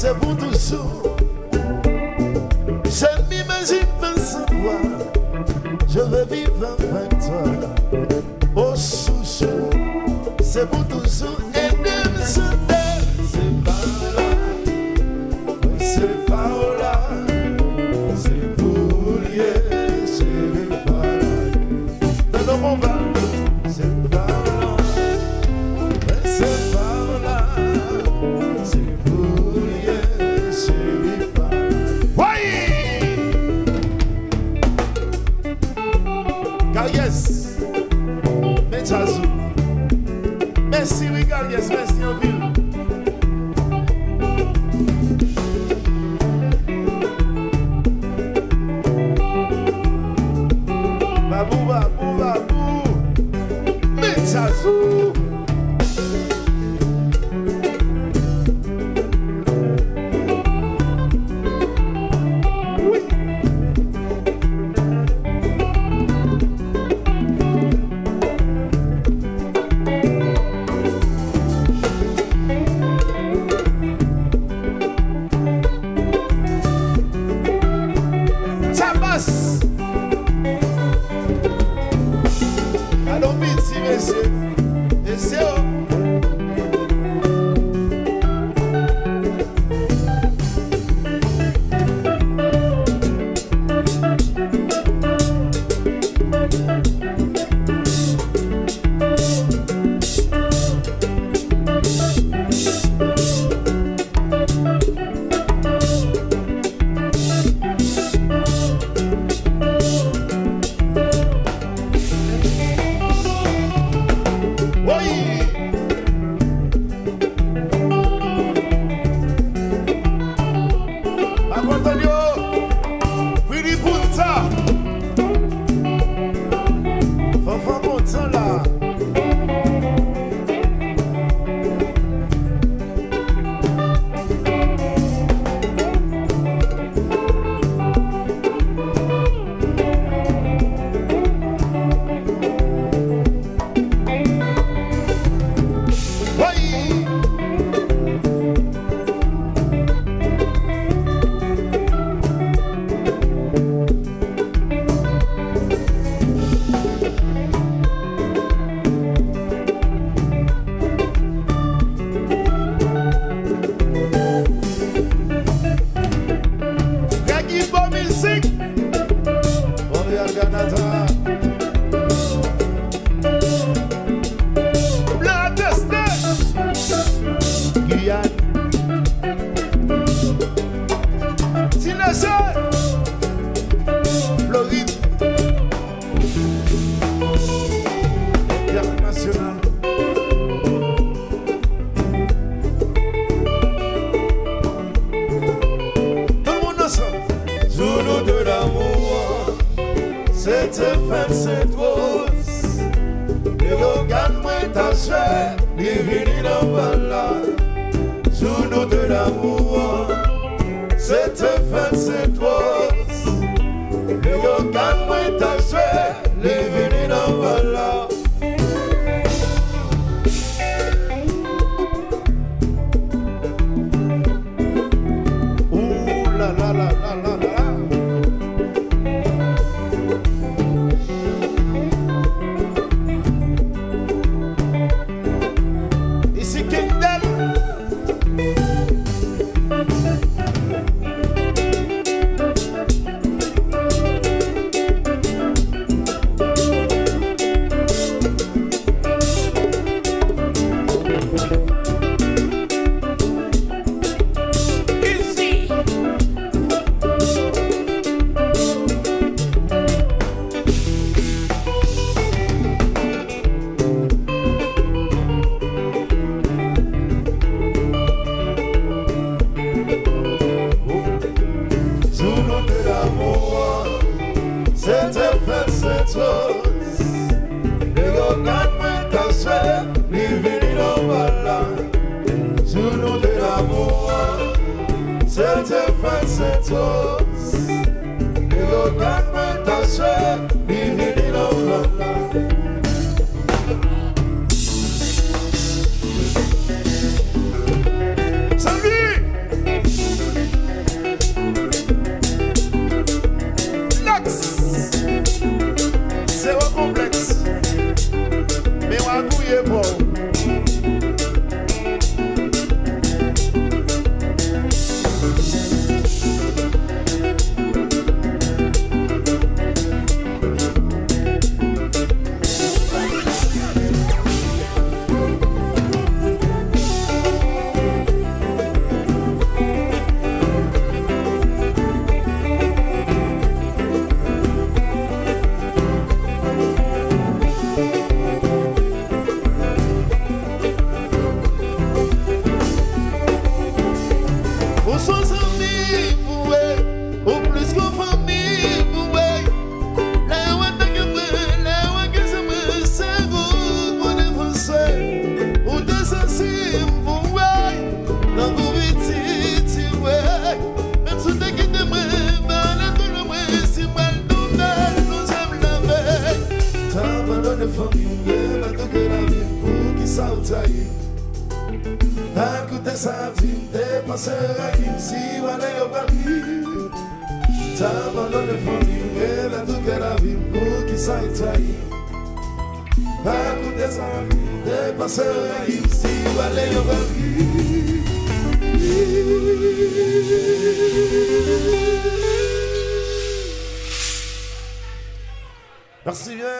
c'est pour toujours. Je m'imagine pas sans toi. Je veux vivre avec toi. Oh chouchou, c'est pour toujours. Et même je t'aime. C'est par là, c'est par là. C'est pour lier, c'est par là. Dans mon bas, c'est par là. C'est par là. C'est pour lier, c'est par là. Oui! Carriès, Mechazou. Merci, oui, Carriès, merci en ville. Babou, babou, babou. Mechazou. Allons vite, si messieurs. Et c'est eux. dans vos petits ouais. Même si t'es quitté moi, dans tout le monde, si moi nous aime la veille. T'as abandonné famille, mais tout que la vie pour qui ça taille. Écoutez sa vie, t'es passé à qui si on est au papier. T'as abandonné famille, mais tout que la vie pour qui ça taille. Écoutez sa vie, t'es passé à qui si on est au papier. Merci bien.